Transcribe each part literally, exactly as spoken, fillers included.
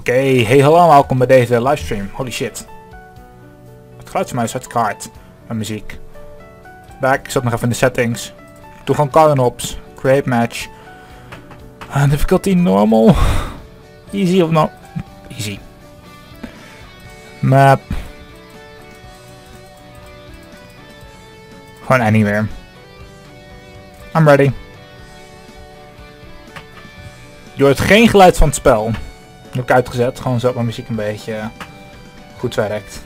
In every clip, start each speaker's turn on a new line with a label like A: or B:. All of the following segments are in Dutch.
A: Oké, okay, hey hallo, welkom bij deze livestream. Holy shit. Het geluid van mij is uit kaart. Mijn muziek. Back, ik zat nog even in de settings. Doe gewoon call ops. Create match. Uh, difficulty normal. Easy of no? Easy. Map. Gewoon anywhere. I'm ready. Je hoort geen geluid van het spel. Dat heb ik uitgezet, gewoon zodat mijn muziek een beetje goed werkt.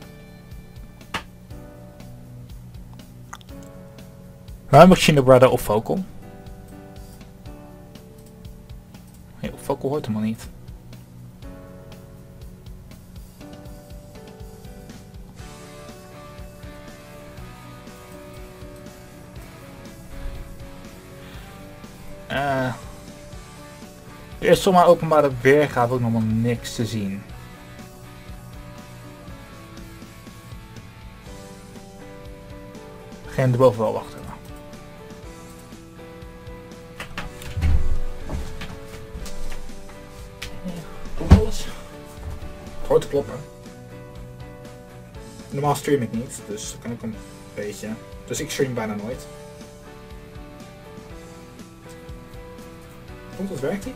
A: Waarom Machine Brother of Vocal? Nee, of Vocal hoort helemaal niet. Uh, er is zomaar openbare weergave ook nog maar niks te zien. Geen erboven wel wachten. Alles. Grote kloppen. Normaal stream ik niet, dus dat kan ik een beetje. Dus ik stream bijna nooit. Komt dat werkt niet?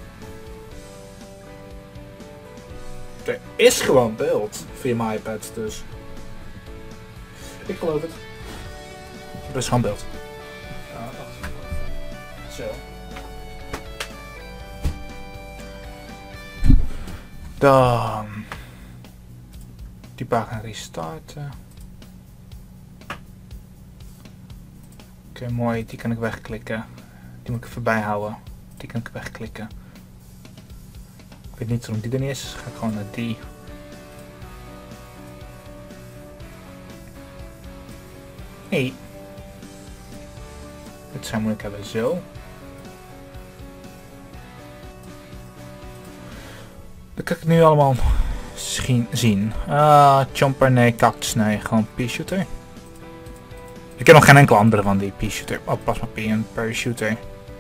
A: Er is gewoon beeld via mijn iPad, dus ik geloof het. Er is gewoon beeld. Ja, zo. Dan die pagina restarten. Oké, okay, mooi. Die kan ik wegklikken. Die moet ik even bijhouden. Die kan ik wegklikken. Ik weet niet waarom die er niet is, dus ga ik gewoon naar die. Hey. Dit zou moeilijk hebben, zo. Dat kan ik nu allemaal zien. Ah, uh, Chomper, nee, Cactus, nee, gewoon Pea-shooter. Ik heb nog geen enkele andere van die Pea-shooter. Oh, Plasma Pea en Parachuter.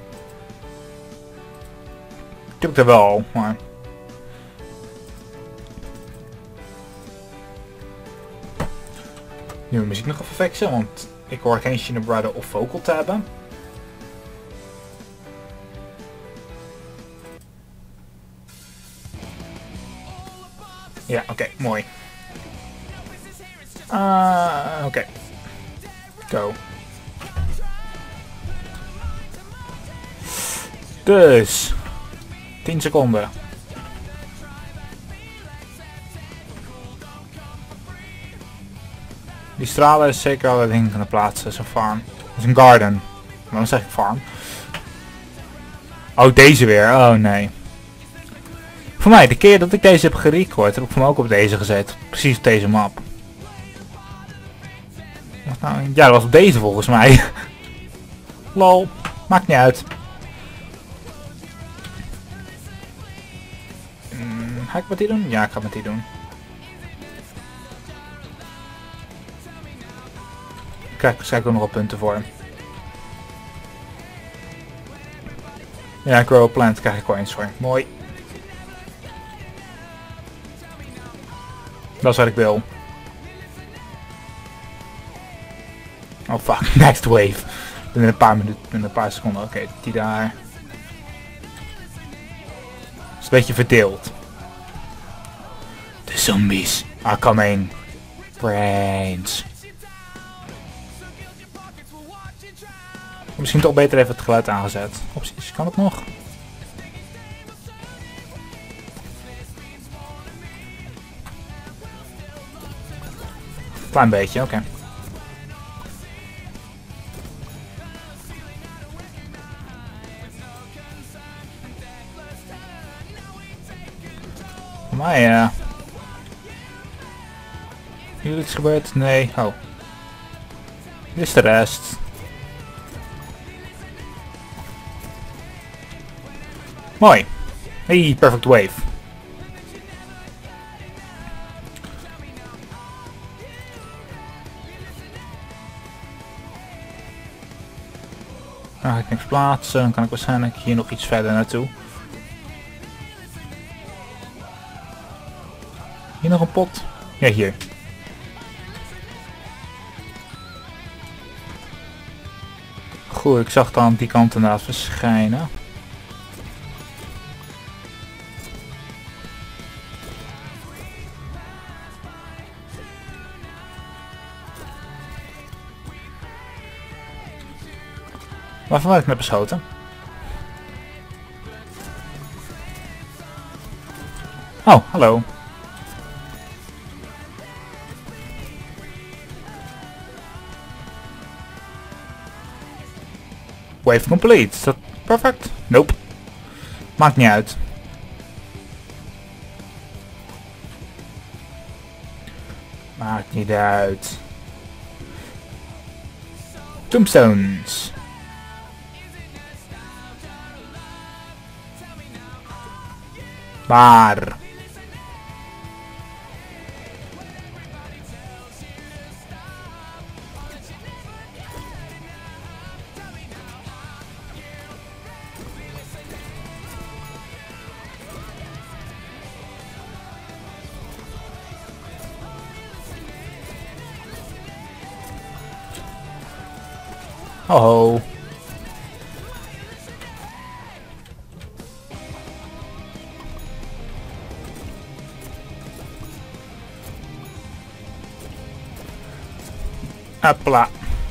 A: Ik heb het er wel, maar... Nu mijn muziek nog even fixen, want ik hoor geen Machine Brother of Vocal te hebben. Ja, oké, okay, mooi. Uh, oké. Okay. Go. Dus... tien seconden. Die stralen is zeker al het ding kunnen plaatsen. Dat is een farm. Dat is een garden. Waarom zeg ik farm? Oh, deze weer. Oh nee. Voor mij, de keer dat ik deze heb gerecord, heb ik voor mij ook op deze gezet. Precies op deze map. Nou, ja, dat was op deze volgens mij. Lol. Maakt niet uit. Hmm, ga ik met die doen? Ja, ik ga met die doen. Ik krijg waarschijnlijk ook nog wel punten voor. Ja, grow plant krijg ik coins voor. Mooi. Dat is wat ik wil. Oh fuck, next wave. In een paar minuten, in een paar seconden. Oké, okay, die daar. Is een beetje verdeeld. De zombies are coming. Brains. Misschien toch beter even het geluid aangezet. Opties, kan het nog? Klein beetje, oké. Okay. Voor mij, ja. Uh... Hier iets gebeurd? Nee. Oh. Dit is de rest. Mooi. Hey, perfect wave. Dan ga ik niks plaatsen, dan kan ik waarschijnlijk hier nog iets verder naartoe. nog een pot? Ja, hier. Goed, ik zag dan die kant inderdaad verschijnen. Waarvan werd ik net beschoten? Oh, hallo. Wave complete. Is dat perfect? Nope. Maakt niet uit. Maakt niet uit. Tombstones. Maar. Oh ho. Appla.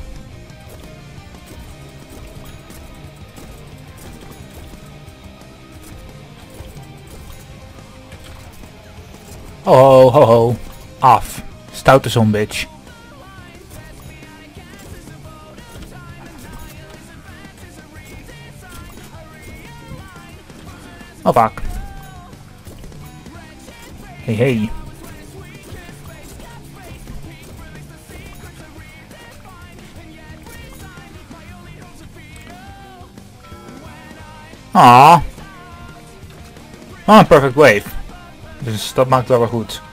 A: Ho ho ho ho. Af. Stoute zombitch. Oh fuck. Hey hey. Ah. Oh, een perfect wave. Dus dat maakt wel weer goed.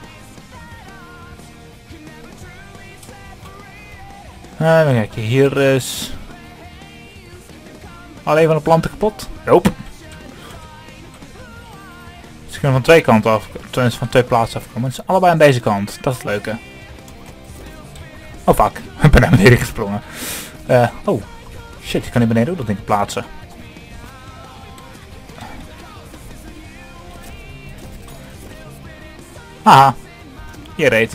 A: Uh, even kijken, hier is... Alleen van de planten kapot? Nope. Ze kunnen van twee kanten af, tenminste van twee plaatsen afkomen. Dus allebei aan deze kant, dat is het leuke. Oh fuck, ik ben naar beneden gesprongen. Uh, oh, shit, ik kan hier beneden ook dat ding plaatsen. Haha, hier reed.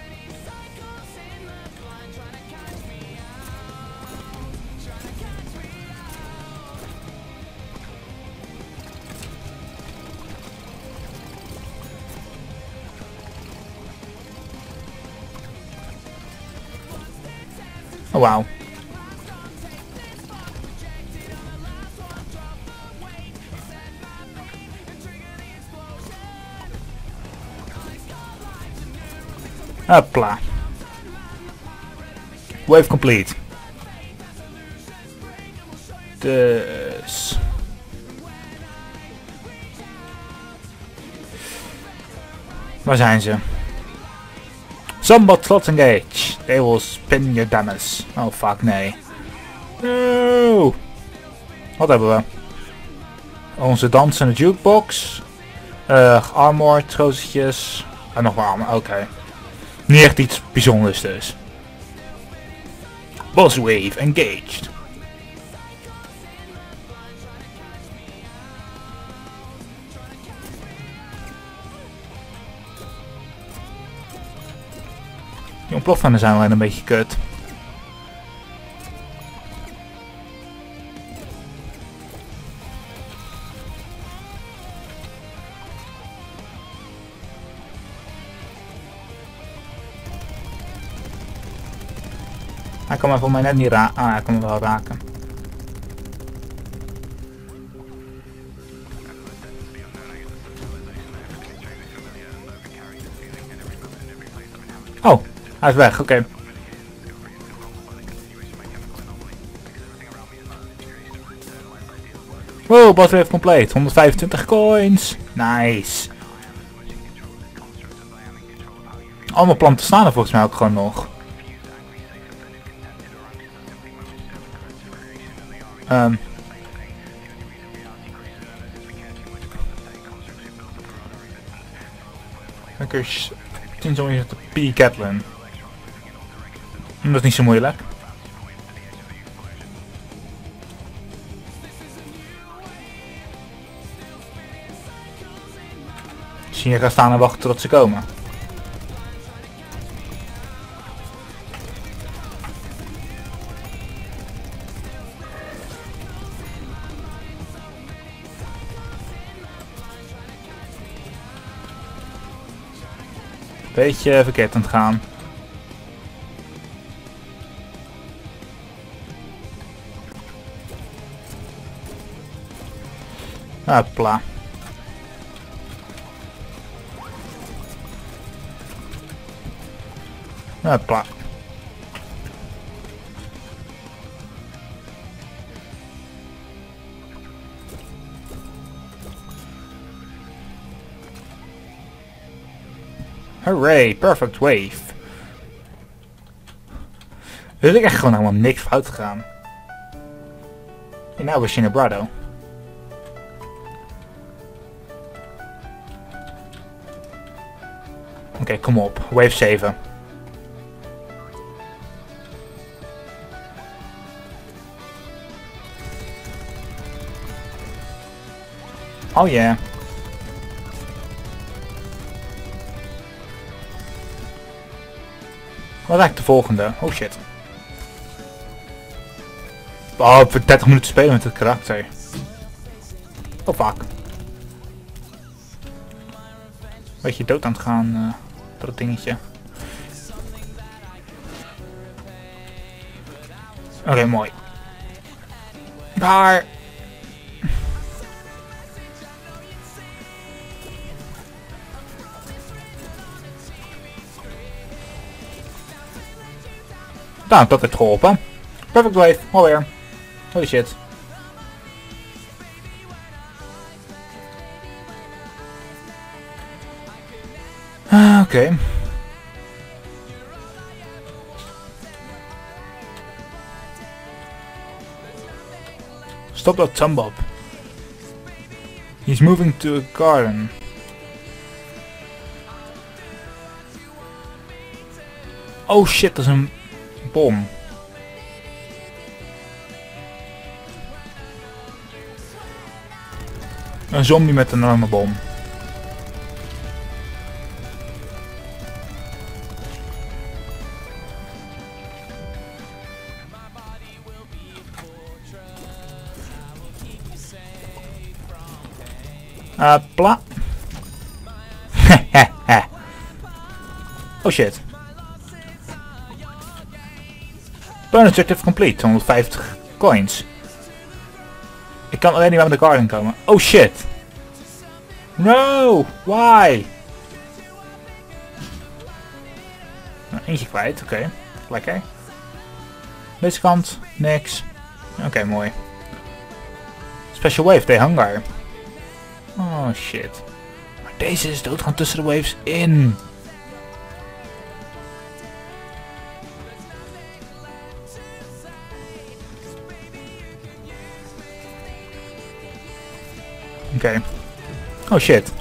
A: Oh wauw. Hopla. Wave complete. Dus. Waar zijn ze? Somebody slots engage. They will spin your damage. Oh fuck, nee. No. Wat hebben we? Onze dansende jukebox. Uh, armor, troostertjes. En nog wat armor, oké. Okay. Niet echt iets bijzonders dus. Boss wave engaged. Die ontploffingen zijn alleen een beetje kut. Hij kan me voor mij net niet raken. Ah, hij kan me wel raken. Oh, hij is weg, oké. Okay. Wow, boss wave compleet. honderdvijfentwintig coins. Nice. Allemaal planten staan er volgens mij ook gewoon nog. Um. Lekker tien zombies met de P. Catlin. Dat is niet zo moeilijk. Dus hier gaan staan en wachten tot ze komen. Beetje verkeerd aan het gaan. Hopla. Hopla. Hooray, perfect wave. Dus ik echt gewoon helemaal niks fout gegaan. En nou was je in Brado. Oké, okay, kom op. Wave zeven. Oh yeah. Wat is eigenlijk de volgende? Oh shit. Oh, voor dertig minuten spelen met het karakter. Oh fuck. Beetje dood aan het gaan, uh, dat dingetje. Oké, okay, mooi. Daar. Nou, dat heeft geholpen. Perfect wave, alweer. Holy shit. Ah, oké. Okay. Stop that Tombob. He's moving to a garden. Oh shit, dat is een bom. Een zombie met een enorme bom. Uh, pla. Oh shit. Burn objective complete, honderdvijftig coins. Ik kan alleen niet meer met de garden komen. Oh shit. No, why? Nou, eentje kwijt, oké. Okay. Lekker. Deze kant, niks. Oké, okay, mooi. Special wave, they hunger. Oh shit. Maar deze is doodgaan tussen de waves in. Oké. Okay. Oh shit.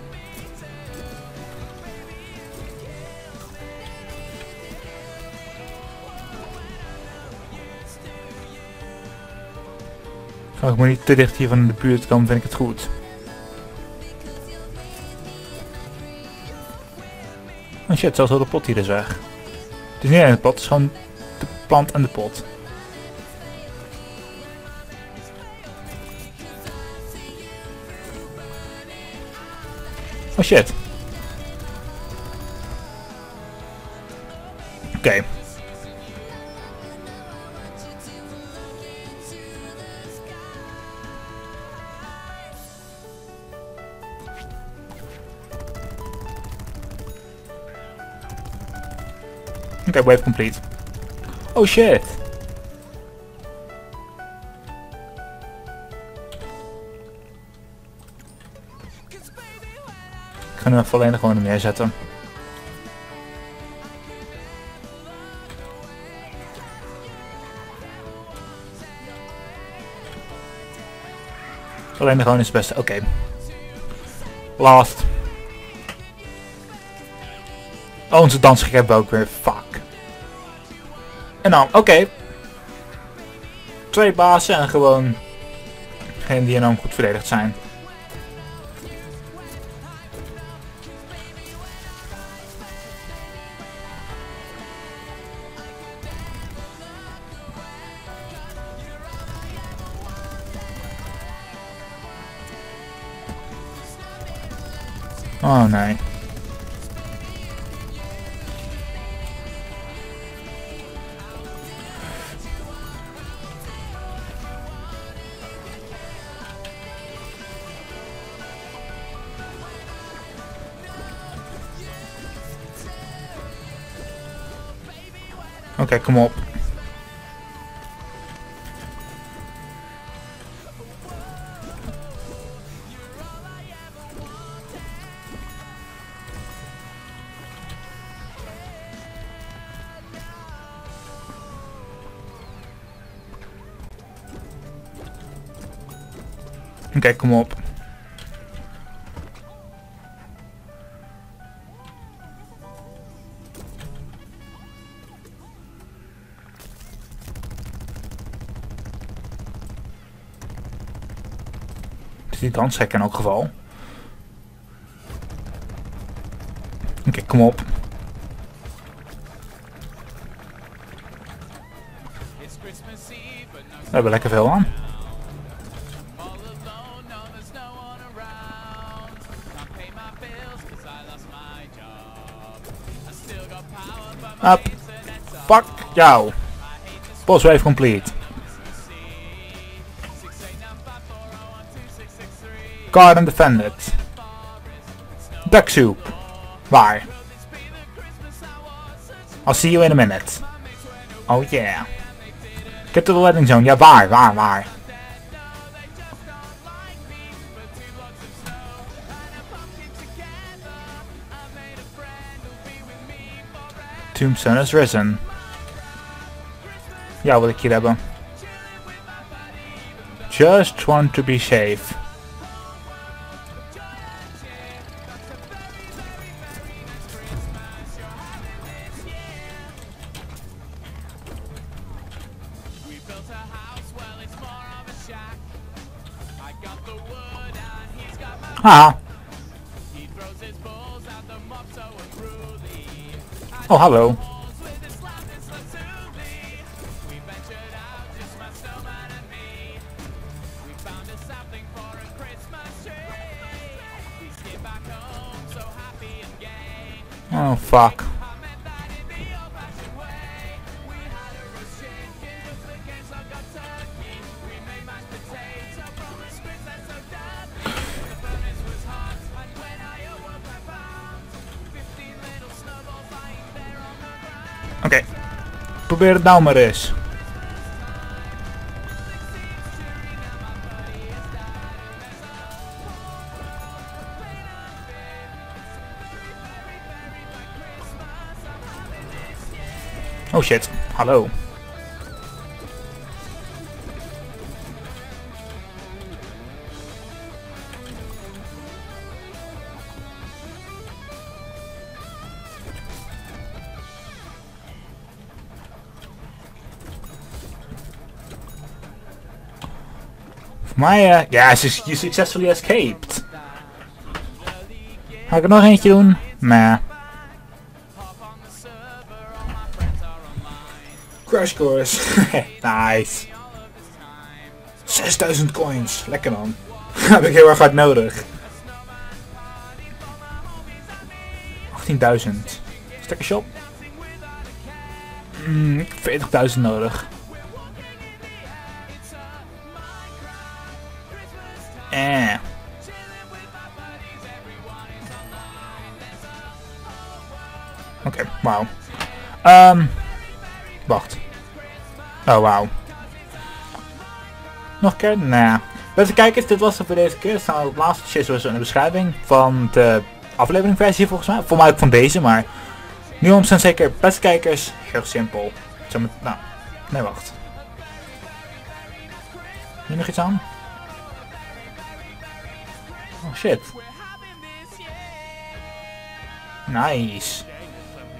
A: Als ik maar niet te dicht hier van de buurt kan, vind ik het goed. Oh shit, zelfs al de pot hier is weg. Het is niet alleen de pot, het is gewoon de plant en de pot. Oh shit. Oké. Okay. Oké, okay, wave complete. Oh shit. Ik ga hem volledig gewoon neerzetten. Alleen gewoon is het beste. Oké. Okay. Last. Oh, onze dansgek hebben we ook weer. Fuck. En dan, oké. Okay. Twee bazen en gewoon geen die enorm goed verdedigd zijn. Oh nee. Oké, okay, kom op. Oké, okay, kom op. Die dansgek in elk geval. Oké, okay, kom op. We hebben lekker veel aan. Up. Fuck jou. Boss wave complete. Guard and defended. Duck soup. Waar? I'll see you in a minute. Oh yeah. Get to the landing zone. Ja, waar, waar, waar? Tombstone has risen. Ja, wil ik hier hebben. Just want to be safe. Ah. Oh, hallo. Oh, fuck. Oké, okay. Probeer het nou maar eens. Oh shit, hallo. Maar uh, ja, ze you successfully escaped. Ga ik er nog eentje doen? Nee. Crash course. Nice. zesduizend coins. Lekker man. Heb ik heel erg hard nodig. achttienduizend. Sticker shop. Mm, veertigduizend nodig. Eh. Oké, okay, wauw. Um, wacht. Oh, wauw. Nog een keer? Nou. Beste kijkers, dit was het voor deze keer. Er staan op laatste shit in de beschrijving van de afleveringversie volgens mij. Voor mij ook van deze, maar nu omstaan zeker. Beste kijkers, heel simpel. Zo met, nou, nee wacht. Hier nog iets aan? Oh shit. Nice.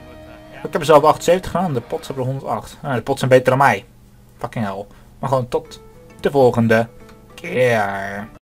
A: Ik heb er zelf achtenzeventig gedaan, de pots hebben er honderdacht. Nou, de pots zijn beter dan mij. Fucking hell. Maar gewoon tot de volgende keer.